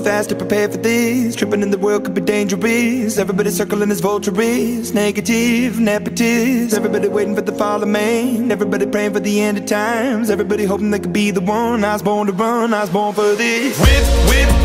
fast to prepare for this. Tripping in the world could be dangerous. Everybody circling as vultures, negative, nepotist. Everybody waiting for the fall of man. Everybody praying for the end of times. Everybody hoping they could be the one. I was born to run, I was born for this. Whip, whip,